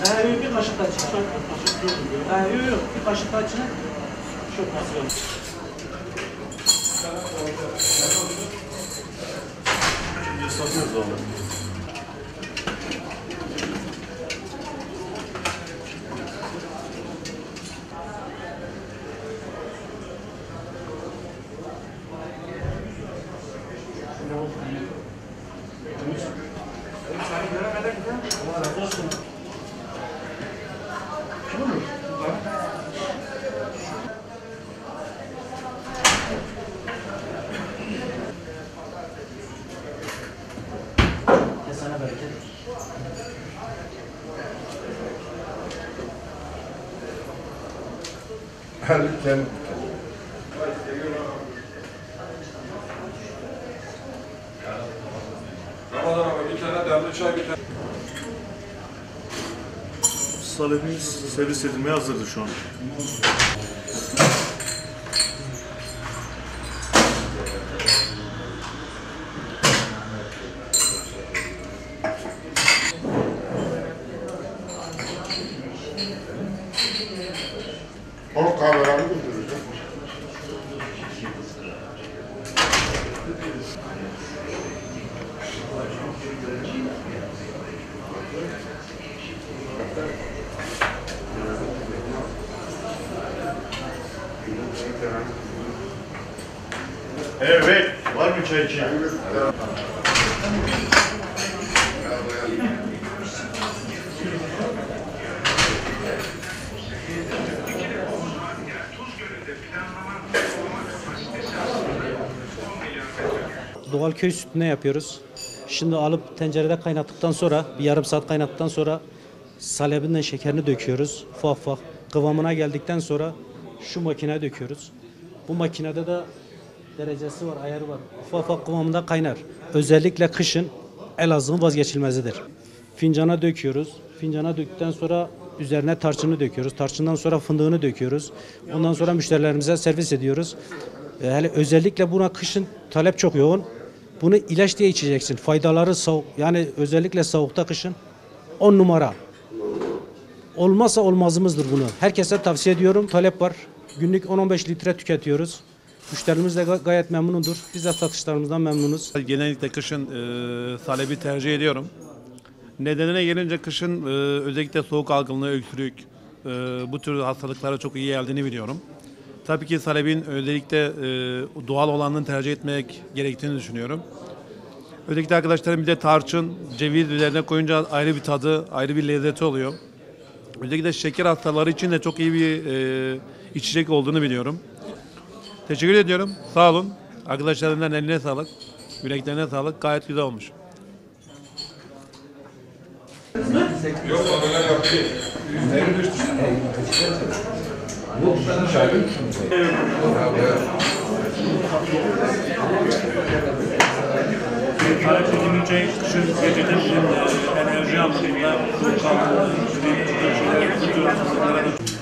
Yok bir kaşık daha içine. Yok bir kaşık daha içine. Çok nasıl Satıyoruz onu. Kesene bereket. Lütfen. Ramazan abi bir tane demli çay bir tane. Salepimiz servis edilmeye hazırdır şu an. Hoş kahveleri götüreceğim. Evet, var mı çay için? Doğal köy sütüne yapıyoruz. Şimdi alıp tencerede kaynattıktan sonra, bir yarım saat kaynattıktan sonra salebinden şekerini döküyoruz. Ufak ufak kıvamına geldikten sonra şu makineye döküyoruz. Bu makinede de derecesi var, ayarı var. Ufak ufak kıvamında kaynar. Özellikle kışın Elazığ'ın vazgeçilmezidir. Fincana döküyoruz. Fincana döktükten sonra üzerine tarçını döküyoruz. Tarçından sonra fındığını döküyoruz. Ondan sonra müşterilerimize servis ediyoruz. Hele özellikle buna kışın talep çok yoğun. Bunu ilaç diye içeceksin. Faydaları soğuk. Yani özellikle soğukta kışın 10 numara. Olmazsa olmazımızdır bunu. Herkese tavsiye ediyorum. Talep var. Günlük 10-15 litre tüketiyoruz. Müşterimiz de gayet memnundur. Biz de satışlarımızdan memnunuz. Genellikle kışın salebi tercih ediyorum. Nedenine gelince kışın özellikle soğuk algınlığı, öksürük, bu tür hastalıklara çok iyi geldiğini biliyorum. Tabii ki salebin özellikle doğal olanını tercih etmek gerektiğini düşünüyorum. Özellikle arkadaşlarım bir de tarçın, ceviz üzerine koyunca ayrı bir tadı, ayrı bir lezzeti oluyor. Özellikle şeker hastaları için de çok iyi bir içecek olduğunu biliyorum. Teşekkür ediyorum. Sağ olun. Arkadaşlarımdan eline sağlık. Yüreklerine sağlık. Gayet güzel olmuş. Yok abiler yaptı. Yüzleri düştü. Talep dediğim çay kışın gecede bizim enerji anlamında, bu kanlı, bu tür şeyler tutuyoruz.